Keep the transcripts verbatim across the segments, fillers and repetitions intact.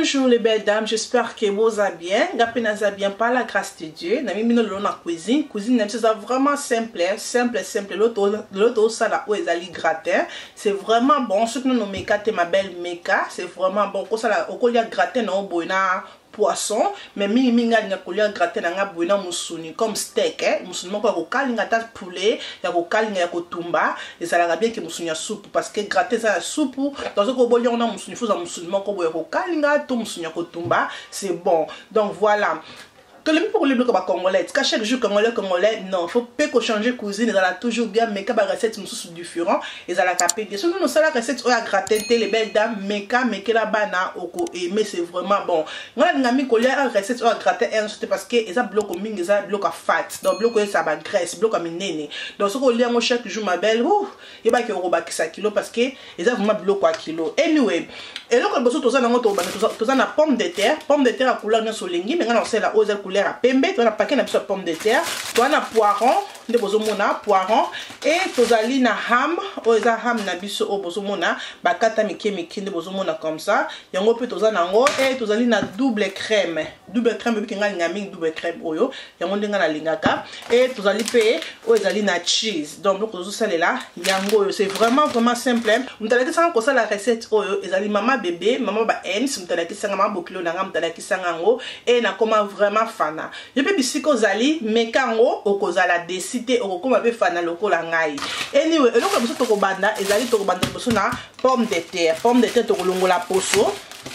Bonjour les belles dames, j'espère que vous allez bien. Vous bien par la grâce de Dieu. Nous avons mis la cuisine. Cuisine, c'est vraiment simple, simple, simple. L'autre, ça là où ils allaient gratin. C'est vraiment bon. Ce que nous nommons méca, ma belle méca, c'est vraiment bon. Quand ça là, au collier gratin, non, bon, poisson, mais mi mi nga collier gratin nga bon, musuni comme steak, eh. Musuni mo ko kali nga ta poulet, ya ko kali nga ko tumba. Et ça la bien que musuni ya soupe parce que gratin ça la soupe. Dans ce que bon, on a musuni, faut ça musuni mo ko boye ko kali nga to musuni ya ko tumba. C'est bon. Donc voilà. Que le pour les blocs congolais, qu'à chaque jour congolais congolais, non, faut pas qu'on change cuisine, ils ont toujours bien, mais qu'à recette nous sous différent, ils ont la capé. Bien sûr, nous ça la recette on a gratter les belles dames, mais qu'à mais que la bana oko aimer c'est vraiment bon. Moi la mis collier la recette on a gratter un c'était parce que ils ont bloc ming, ils ont bloc à fat, donc bloc ça va graisse, bloc à minene. Donc ce qu'on lit moi chaque jour ma belle, ouh, il va que euro ba ça kilo parce que ils ont vraiment bloc à kilo. Anyway, et là quand besoin tout ça dans notre tout ça na pomme de terre, pomme de terre à couleur de solengi, mais on sait la ose couleur à pembe, tu as un paquet de pomme de terre, tu as un poiron, de bozomona, poiron, et tu as une ham, ou tu as ham na biso au bozomona, bakata miki miki de bozomona comme ça, yango pe tu as nango, et tu as une double crème, double crème, qui nga ngami double crème oyo, yango ndenga na lingaka, et tu as pe, ou tu as une cheese, donc tu as ça là, yango, c'est vraiment vraiment simple. On t'a dit ça comme ça la recette oyo, et tu maman bébé, maman ba ems, on t'a dit ça maman bokilo nanga, on t'a dit ça nango, et na comment vraiment fana. Je peux dire que zali mekango okozala décider okoma pe fana lokola ngai. Anyway, eloko biso to ko banda ezali to ko banda biso na pomme de terre. Pomme de terre to kolongola poso.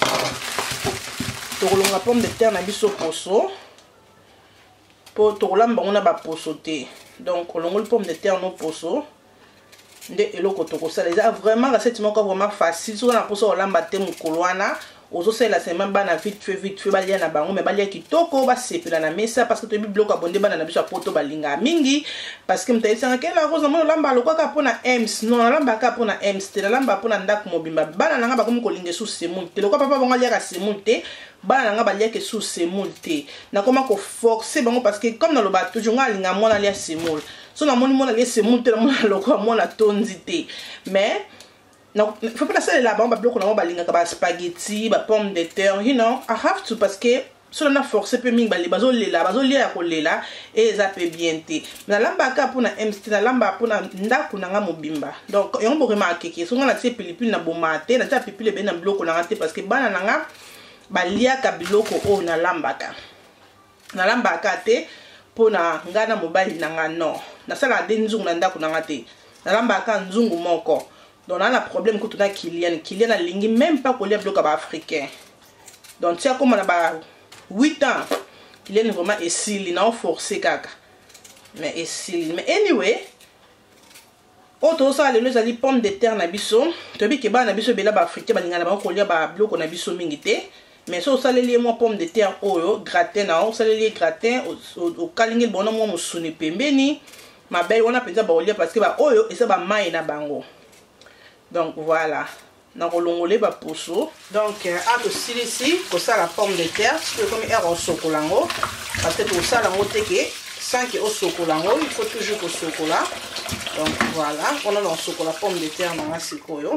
To kolongola pomme de terre na biso poso. Po to kolamba ngona ba poso te. Donc kolongola pomme de terre no poso. Nde eloko to ko sala eza vraiment recette moko vraiment facile. So na poso kolamba te mukolwana. Ozo c'est la semaine bana vite fait vite fait balia na bango mais balia kitoko ba sepela na mesa parce que tu bi bloc abonde bana na biso poto balinga mingi parce que mtayi sanga kela rose mo lamba lokaka pona ems non lamba ka pona ems te lamba pona ndako mobimba bana nanga ba komi kolinga sous semul te lokaka papa bango lia ka semul te bana nanga balia ke sous semul te na koma ko forcer bango parce que comme dans le bateau toujours ngalinga mona lia semul so na moni mona lia semul te na mona lokaka mona tonzi te mais non, il faut pas laisser là-bas, on va bloquer on va balinga kaba spaghetti, ba pomme de terre, you know, I have to parce que si on a forcé peu ming bali bazo lela, bazo lia ko lela et ça peut bien te. Mais lamba ka pour na M C na lamba pour na ndako na nga mobimba. Donc on peut remarquer que si on a ces pelipule na bomate, na ta pelipule ben na bloquer na te parce que bana na nga balia ka biloko o na lamba ka. Na lamba ka te pour na ngana mobile na nga non. Na sala de nzungu na ndako na nga te. Na lamba ka nzungu moko. Donc on a un problème que tu as Kylian. Kylian a lingi même pas qu'on bloc africain. Donc tu as comme on a huit ans. Kylian est vraiment essil, il n'a pas forcé caca. Mais essil. Mais anyway, autre ça les ali pomme de terre na biso. Tu as que ba na biso bela ba africain ba linga na ba ko lia ba bloc na biso mingité. Mais ça ça les moi pomme de terre oyo gratin na ça les gratin au kalingi bon mo musuni pembeni. Ma belle on a peut-être ba lia parce que ba oyo et ça ba mai na bango. Donc voilà, on va longoler ba poso. Donc à aussi ici, comme ça la pomme de terre, c'est comme un au chocolat. Parce que pour ça la motte que sans que au chocolat, il faut toujours au chocolat. Donc voilà, on a le chocolat pomme de terre dans la sikoyo.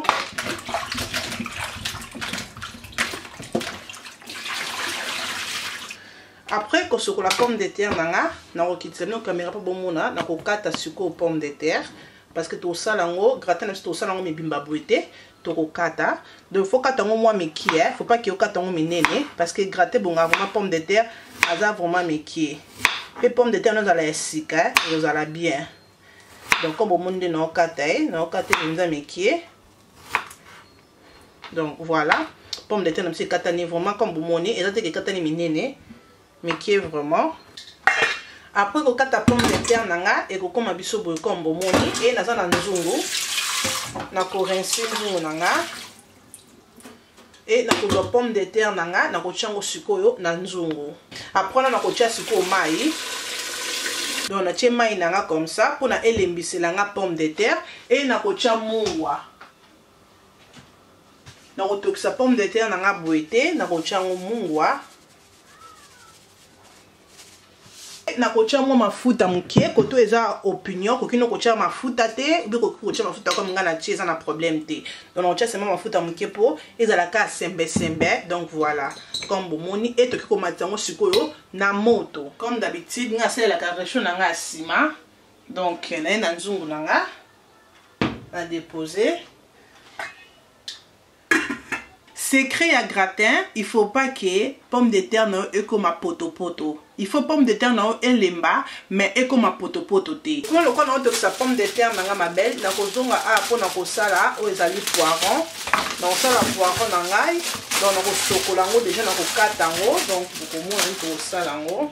Après que chocolat pomme de terre dans la, na okitse no caméra pas bon mona, na ko kata suko pomme de terre. Parce que tout ça lango gratin tout ça lango me bimba boité to ko kata donc faut kata ngo moi me qui est faut pas que kata ngo me nene parce que gratin bon vraiment pomme de terre aza vraiment me qui et pomme de terre nous ala esika nous ala bien donc comme au monde no kata no kata nous me qui donc voilà pomme de terre nous c'est kata ni vraiment comme bon moni et ça que kata ni me nene me qui vraiment. Après que kata pomme de terre nanga et que comme biso boy comme bomoni et naza na nzungu na ko rincer nzungu nanga et na ko do pomme de terre nanga na ko chango sikoyo na nzungu. Après na ko tia siko mai donc na tia mai nanga comme ça pour na elembisi nanga pomme de terre et na ko tia mungwa na ko tokisa pomme de terre nanga boité na ko tia mungwa. na kotia mo mafuta mukie koto eza opinion ko kino kotia mafuta te bi ko kotia mafuta comme ngana tie eza na problème te donc on tia seulement mafuta mukie po ezala ka sembe sembe donc voilà comme bomoni et to ko matango sikoyo na moto comme d'habitude nga sala la carrechon na nga sima donc na na nzungu na nga à déposer. Secret à gratin, il faut pas que pomme de terre non et comme poto poto. Il faut pomme de terre non et lemba mais et comme poto poto té. Quand le quand on te sa pomme de terre nanga ma belle, na kozonga a po na kosala o ezali poiron. Donc ça la poiron nangai, donc na ko sokolango déjà na ko katango, donc beaucoup moins to salango.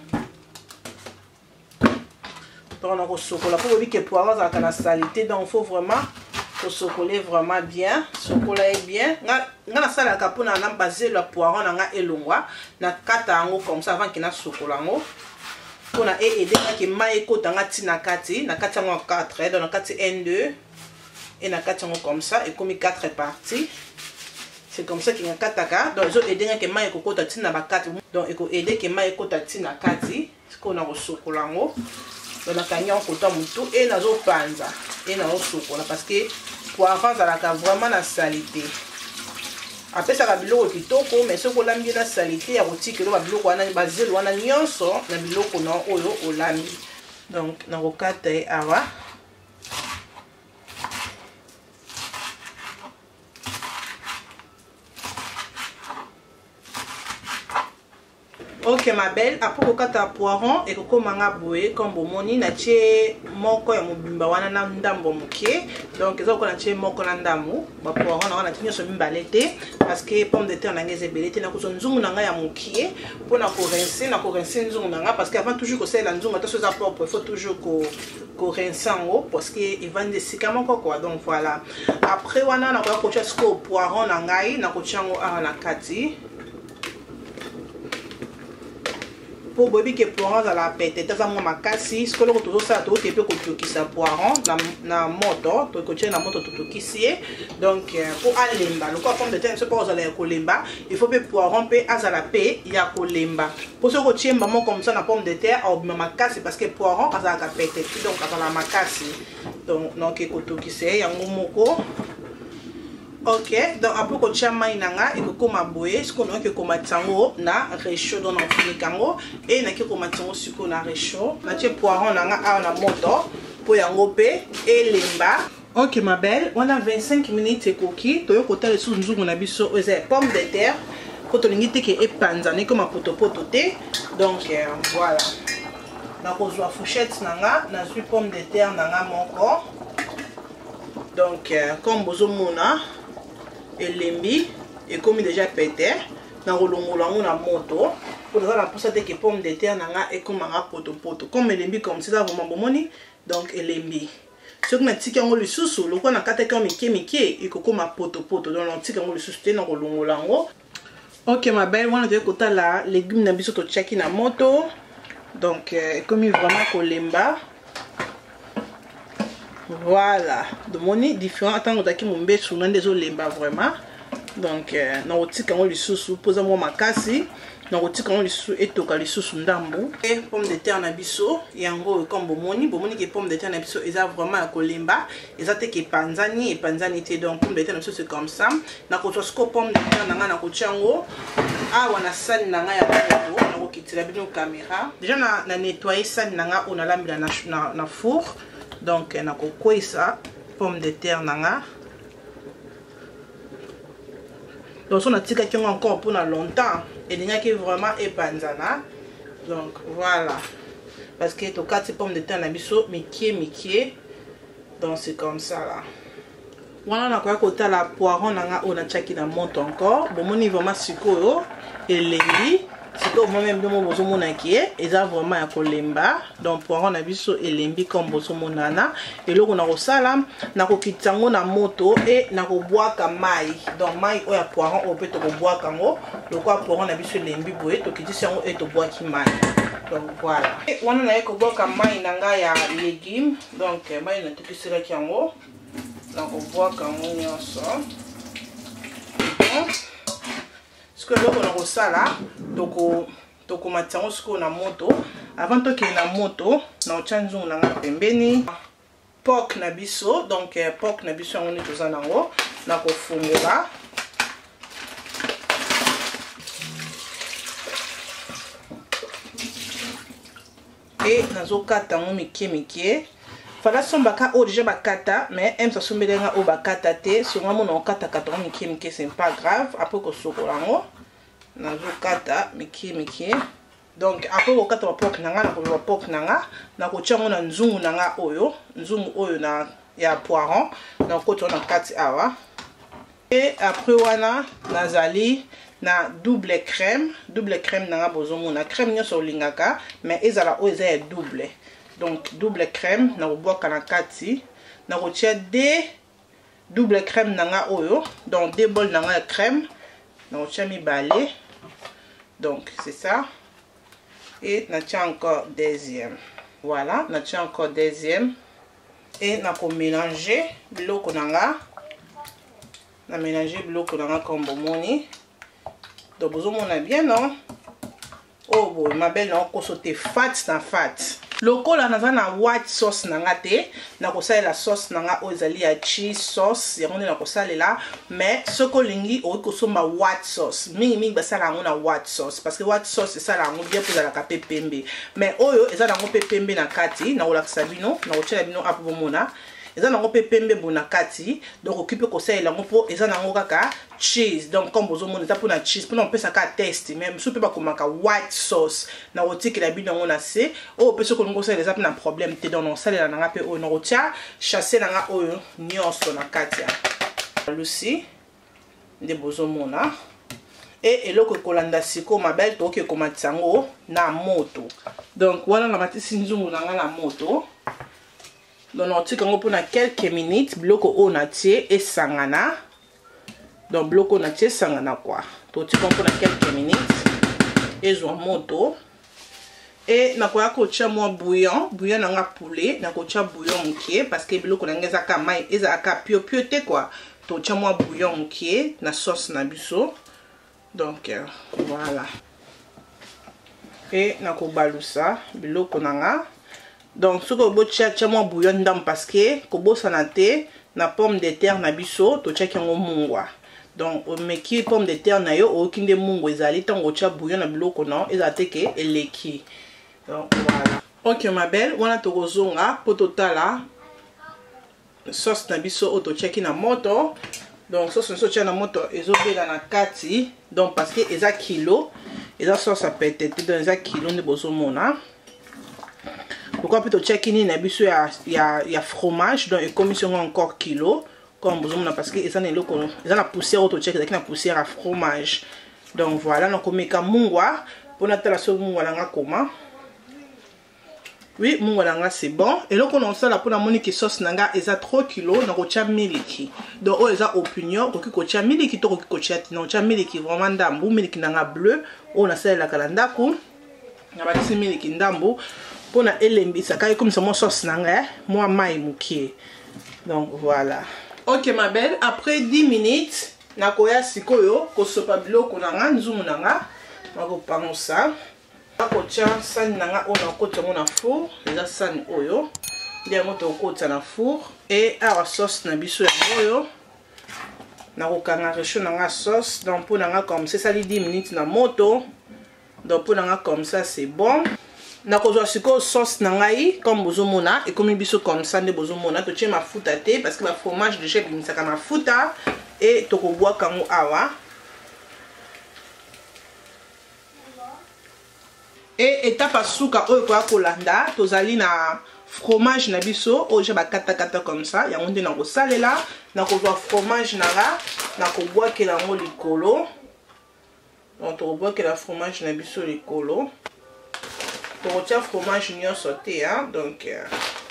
Donc na ko sokola pour dire que poiron ça kana salité, donc il faut vraiment faut socoler vraiment bien, socoler bien. Nga na sala ka pona na baser le poiron nga elongwa na kata ngo comme ça avant qu'il na socolango. Pona e aider que mai ko tanga tina kati na kati ngo quatre donc na kati un deux et na kati ngo comme ça et comme quatre parties. C'est comme ça qu'il y a kataka donc zo aider que mai ko kota tina ba quatre donc e ko aider que mai ko ta tina kati ko na ko socolango. Donc la cagnon côté mutu et nazo panza et nazo sokola parce que poivron ça la vraiment la salité. Après ça la biloko kitoko mais ce qu'on l'a mis la salité ya roti que lo biloko wana basé wana nyonso na biloko na oyo olami. Donc na rokata awa. Ok ma belle, après kokata poiron et koko manga boye comme bomoni na tie moko ya mobimba wana na ndambo muke. Donc ezako na tie moko na ndamu, ba poiron na wana tinyo so mimbalete parce que pomme de terre na ngeze belete na ko nzungu na nga ya mukie pour na ko rincer na ko rincer nzungu na nga parce que avant toujours ko sala nzungu to so za propre, il faut toujours ko ko rincer en haut parce que il va ndesika moko quoi. Donc voilà. Après wana na ko tia sko poiron na ngai na ko tiango a na kati. Pour bobi que poiron dans la pète t'as moi makasi ce que le tout ça tout et puis que qui ça poiron na na moto to que na moto tout qui c'est donc pour alemba le quoi pomme de terre c'est pas aux aller kolemba il faut que poiron pe azala pe ya kolemba pour ce que tiemba mo comme ça na pomme de terre au makasi parce que poiron azala ka pète donc azala makasi donc non que tout qui c'est ya ngomoko. Ok, donc après que tu as mis nanga et que comme aboye, ce qu'on a que comme tango na réchaud dans l'enfini kango et na que comme tango suko na réchaud, na tu poiron nanga a na moto pour yango pe et lemba. Ok ma belle, on a vingt-cinq minutes et coquille, to yo kota le sous nzungu na biso ose pomme de terre, ko to lingite ke e panzane comme poto poto te. Donc euh, voilà. Na ko zwa fourchette nanga, na zwi pomme de terre nanga moko. Donc euh, comme bozo mona et lembi et comme déjà pété na rolongolango na moto pour ça la pousse que pomme de terre nanga et comme nga poto poto comme lembi comme ça vraiment bomoni donc et lembi ce que na tika ngo le susu le quoi na kata comme miki miki et comme ma poto poto donc on tika ngo le susu na rolongolango. Ok ma belle on a de côté là légumes na biso to chaki na moto donc euh, comme vraiment kolemba. Voilà, de moni différent tant que qui m'embête sur l'un des olemba vraiment. Donc na otika ngo lisusu poza mo makasi na otika ngo lisusu etoka lisusu ndambu et pomme de terre na biso yango comme bomoni bomoni que pomme de terre na biso eza vraiment ya kolemba eza te ke panzani et panzani te donc pomme de terre na biso c'est comme ça na ko tosko pomme de terre nanga na ko tiango awa na sali nanga ya moto na ko kitila bino caméra déjà na na nettoyer sali nanga on a lambila na na, na four. Donc na ko koisa pomme de terre nanga. Donc on a tika ki encore pour longtemps et il n'y a que vraiment epanzana. Donc voilà. Parce que to quatre pomme de terre na biso mikie mikie. Donc c'est comme ça là. Voilà na ko kota la poiron nanga on a chaki na monte encore. Bon moni vraiment sikoyo et lembi. C'est que moi-même de mon bozo monaki et ça vraiment ya kolemba donc poiron na biso elembi comme bozo monana et loko na ko sala na ko kitango na moto et na ko boaka mai donc mai o ya poiron o peut to ko boaka ngo loko poiron na biso elembi boye to kitisi yango et to boaki mai donc voilà et wana na ko boaka mai nanga ya légumes donc mai na tukisira kyango na ko boaka ngo nyonso. Ce que l'on a ça là, donc tokomata yango sikoyo na moto. Avant tokende na moto naotia nzungu na nga pembeni. Pork na biso, donc eh, pork na biso yango nde toza nango na kofungola. Et nazokata yango mike mike. Fala sombaka o déjà bakata, mais aime ça sombelenga o bakata te. Si on a mon okata kata mike mike, c'est pas grave. Après ko sokola ngo nazokata mike mike. Donc après ko kata pork nanga na ko pork nanga na ko tia ngo na nzungu nanga oyo, nzungu oyo na ya poiron. Donc ko to na kati awa. Et après wana nazali na double crème, double crème nanga bozomo na crème nyoso lingaka, mais ezala o eza double. Donc double crème na boka na kati, na ko tia de double crème nanga oyo, donc deux bols nanga crème, na ko tia mi balé. Donc c'est ça. Et na tia encore deuxième. Voilà, na tia encore deuxième. Et na ko mélanger biloko nanga. Na mélanger biloko nanga comme bomoni. Donc vous avez bien non? Oh boy, ma belle non ko sauté fat na fat. Loko la naza na white sauce nanga te, na ko sala la sauce nanga ozali ya cheese sauce, ya ngone na ko sala la, mais soko lingi o ko somba white sauce. Mingi mingi basala ngo na white sauce parce que white sauce ça la ngo bien pour la ka pembe. Mais oyo eza na ngo pembe na kati, na olakisa bino, na otela bino apo bomona. Eza nango pe pembe bonakati, donc occupe ko sala ngo po eza nango kaka cheese. Donc comme bozo mona eza pona cheese, pona on peut ça ka test même soupe ba komaka white sauce. Na otiki la bino ngo na se, o pe so ko ngo sala eza pona problème te donc on sala na nga pe o na otia chasser na nga oyo nyonso na kati ya. Lucy nde bozo mona. Et eloko kolanda siko ma belle to ke komatisa ngo na moto. Donc voilà na matisi nzungu na nga na moto. Donc on tient qu'on pour quelques minutes bloco on a tiré et sangana. Donc bloco on a tiré sangana quoi. Donc tu comprends quelques minutes et je moto et na quoi que tu as moins bouillon bouillon na poulet na quoi tu as bouillon mouké parce que bloco na ngeza ka mai eza ka pio pio te quoi. Donc tu as moins bouillon mouké na sauce na biso. Donc euh, voilà. Et na ko balusa bloco na. Donc ce que vous cherchez moi bouillon d'âme parce que kobo sanate na pomme de terre na biso to chercher ngo mungwa. Donc on met qui pomme de terre na yo o kinde mungwa ezali tango tia bouillon na biloko non ezateke eleki. Donc voilà. OK ma belle, wana to kozonga poto tala sauce na biso o to cherki na moto. Donc sauce na so tia na moto ezobela na kati donc parce que eza kilo, eza sauce à pétete donc eza kilo ne bozo mona. Pourquoi plutôt check in na biso ya ya ya fromage donc et commission encore kilo comme vous avez parce que ça n'est loko ça la poussière auto check avec la poussière à fromage. Donc voilà donc komeka mungwa pour na tala so mungwa nga comment. Oui, mungwa nga c'est bon et loko on ça la pour la monique sauce nanga eza trois kilos na ko tia miliki. Donc o eza opinion ko ko tia miliki to ko tia non tia miliki vraiment ndambu miliki nanga bleu on a ça la kalanda ko na ba tisi miliki ndambu. Pour elembi ça comme ça mon sauce nanga moi mai mukie. Donc voilà. OK ma belle, après dix minutes nakoya sikoyo ko sopa biloko nanga nzumu nanga mako pangosa ko tia sani nanga ona ko tia na four eza sani oyo ndia moto ko tia na four et awa sauce na biso ya oyo nako kanga recho nanga sauce donc pour nanga comme c'est ça les dix minutes na moto donc pour nanga comme ça c'est bon. Na kozwa siko sauce nangai comme bozomona et comme biso comme ça nde bozomona to tie mafuta te parce que la fromage de chef bimisaka mafuta et to ko bois kango awa et étape suka oyo kwa kolanda tozali na fromage na biso oyo ba kata kata comme ça yango nde na ko salela na kozwa fromage nanga na ko bois ke la mo likolo donc to bois ke la fromage na biso likolo. Pour le fromage mignon sauté hein? donc euh,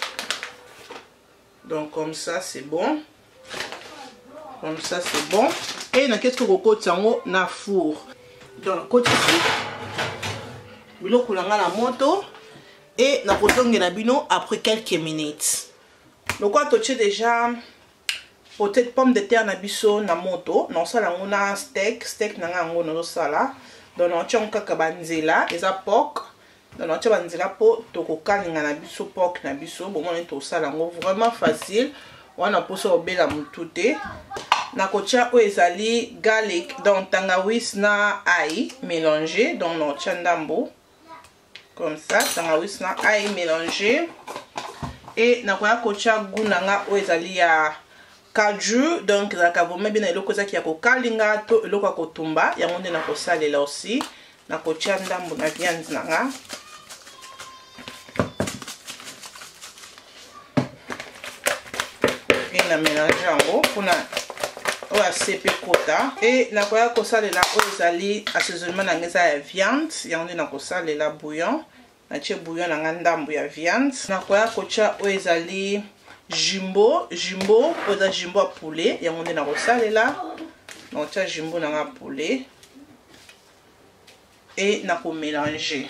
donc comme ça c'est bon comme ça c'est bon et na qu'est-ce que vous côté sango na four donc côté biloko langa la moto et na kotonge na bino après quelques minutes donc quand tu as déjà peut-être pomme de terre na biso na moto non ça la ngona steak steak na nga ngo no sala donc on tient kaka banzela eza pork donc on tient banzela po toko kalinga na biso pork na biso bon on to sala ngo vraiment facile wana poso obela mutu te na kotia o ezali garlic donc tangawizi na ail mélangé donc on tient ndambo comme ça tangawizi na ail mélangé et na koya kotia gunanga o ezali ya kaju donc ezalaka vraiment bien na eloko ezaki ya kokalinga to eloko ya kotumba yango nde na kosalela aussi na kotia ndambo na viande nanga e na mélange yango mpona oyo asepe kota e na koya kosalela oyo ezali assaisonnement nanga eza ya viande yango nde na kosalela bouillon natie bouillon nanga ndambo ya viande na koya kotia oyo ezali jumbo jumbo oza jumbo ya poulet yango nde na kosalela na kotia jumbo nanga poulet et na ko mélanger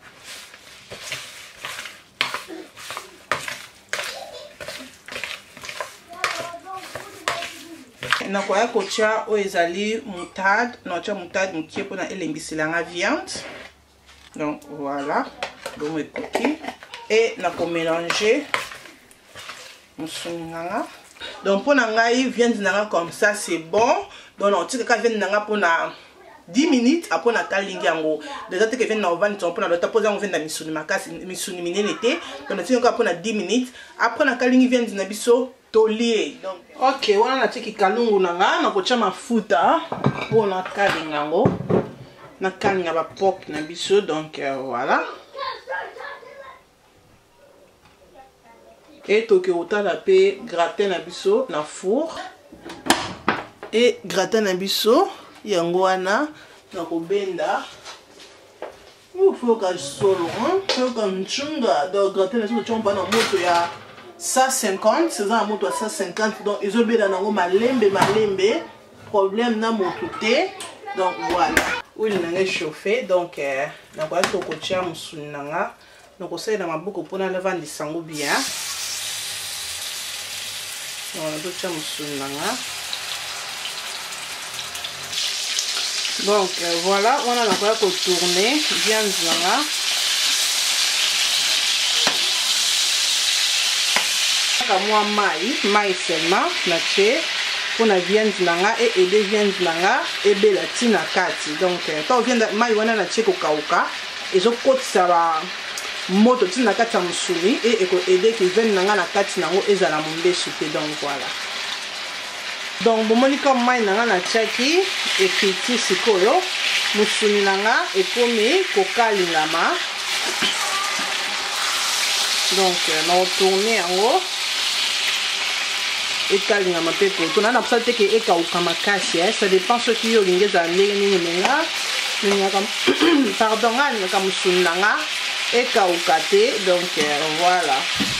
na koya kotia oyo ezali moutarde na kotia moutarde mokie mpona elengiselanga viande donc voilà bongo ekoki et na ko mélanger musuni nanga donc mpona ngai viande nanga comme ça c'est bon donc naotika kaka viande nanga mpona dix minutes après na kalingi yango déjà te ke viande na ovani to mpona lota poza yango viande na misuni makasi misuni minene te donc natika kaka mpona dix minutes après na kalingi viande na biso tolie donc ok wana natiki kalungu nanga na kotia mafuta mpona kalinga yango na kalinga ba pork na biso donc euh, voilà et toke otala pe gratin na biso na four et gratin na biso yango wana na kobenda ufoka solo foka mchunga donc gratin na biso chomba na moto ya cent cinquante c'est ça moto ya cent cinquante donc ezobela nango malembe malembe problème na moto te donc voilà huile nanga chauffe donc euh, na kwa to kotia musuni nanga na kosalela maboko mpona levandisa yango bien. On a d'autres musuni nanga donc euh, voilà on a encore tourner viande nanga kamwa mai mai seulement na tie pour la viande nanga et aider viande nanga et bela tina kati donc quand viande mai wana na tie ko kauka ezo kotisa ba moto tina kati ya musuni et eko aider que viande nanga na kati nango ezala mombesu te donc voilà donc bomoni comme mai nanga na tiaki ekiti sikoyo musuni nanga ekomi kokalingama donc na retourner yango ekalingama mpe kotuna na posala te ke ekauka makasi ça dépend soki yo olingi ezala ndenge nini menga ningaka pardon nga alingaka musuni nanga ekauka te donc voilà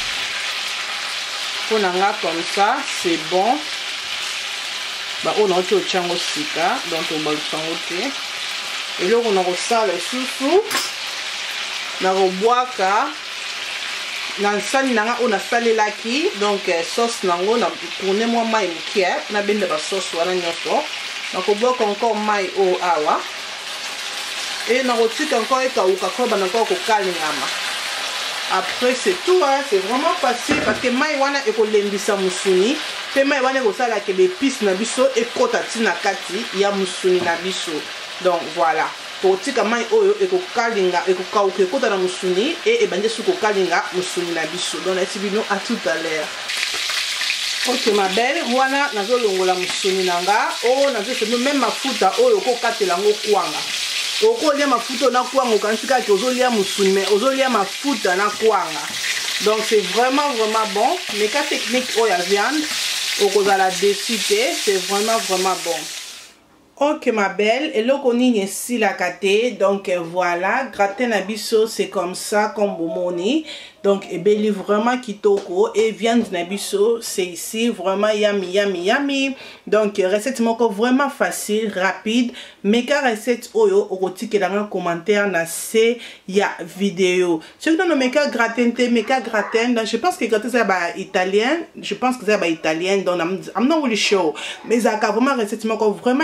mpona nga comme ça c'est bon ba oyo nauti otiango sika donc obalusango te eloko na kosala lisusu na kobwaka na sani nanga oyo nasalelaki donc sauce nango na tourne mwa mai mokie na benda ba sauce wana nyonso na kobwaka encore mai oyo awa et na kotika encore ekauka ko bana ko kokalingama après c'est tout hein, c'est vraiment facile parce que mai wana ekolembisa musuni pe mai wana ekosala ke l'épice na biso ekota tina kati ya musuni na biso donc voilà totika mai oyo ekokalinga ekokauka ekota na musuni et ebande su kokalinga musuni na biso donc na tibino à tout à l'heure. Ok ma belle wana nazolongola musuni nanga o nazosema même mafuta oyo kokatela ngo kwanga okolia mafuta na kwanga okanisi kaka ozolia musuni mais ozolia mafuta na kwanga donc c'est vraiment vraiment bon mais ka technique oyo ya viande okozala dessus te c'est vraiment vraiment bon. Ok ma belle, eloko nini esilaka te donc voilà gratin na biso c'est comme ça comme bomoni donc ebeli vraiment kitoko et viande na biso c'est ici vraiment yummy yummy yummy donc recette moko vraiment facile rapide mais ka recette oyo okotikelanga commentaire na se ya vidéo ceux qui n'ont pas gratin te mais ka gratin donc je pense que gratin c'est ba italien je pense que c'est ba italien donc I'm not really sure mais ça vraiment recette moko vraiment kitoko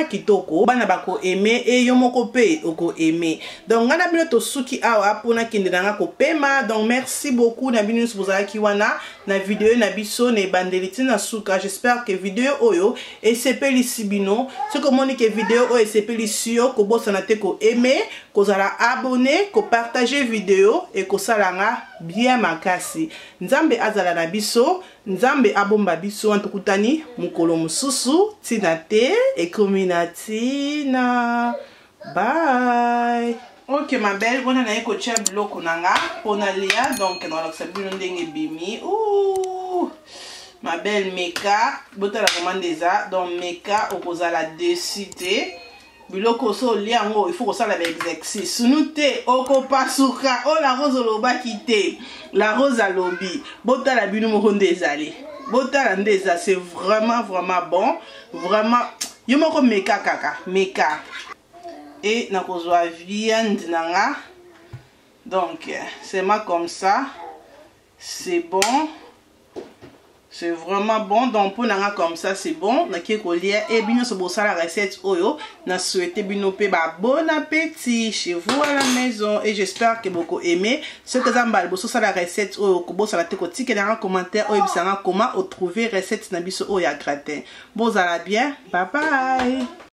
kitoko bana bako aimer et yo moko pe oko aimer. Donc ngana bino to suki awa pona kende nanga ko pema. Donc merci beaucoup na bino bozala ki wana na vidéo na biso ne bandeliti na suka. J'espère que vidéo oyo et sepeli sibino ce que moni que vidéo oyo sepeli sio ko bosa na te ko aimer ko zala abonner ko partager vidéo et ko salanga bien makasi. Nzambe azala na biso, Nzambe abomba biso antukutani mukolo mususu tina te ekominatina. Bye. Ok ma belle, on a un coach bloc nanga pona lia donc on a sabu ndenge bimi. Ouh. Ma belle meka, bota la commande ça donc meka okozala décider. Biloko so liango il faut que ça la exercice. Sunute oko pasuka o la rose loba kité. La rose à lobby. Bota la binu mo ndezali. Bota la ndeza c'est vraiment vraiment bon. Vraiment yo moko meka kaka, meka. Et na kozwa viande nanga. Donc c'est ma comme ça. C'est bon. C'est vraiment bon. Donc pour nanga comme ça c'est bon. Na ki kolia et bino so bossa la recette oyo. Na souhaité bino pe ba bon appétit chez vous à la maison et j'espère que beaucoup aimé. Ce que zambal bosso ça la recette oyo ko bossa la te ko tike dans commentaire oyo bisanga comment trouver recette na biso oyo ya gratin. Bozala bien. Bye bye.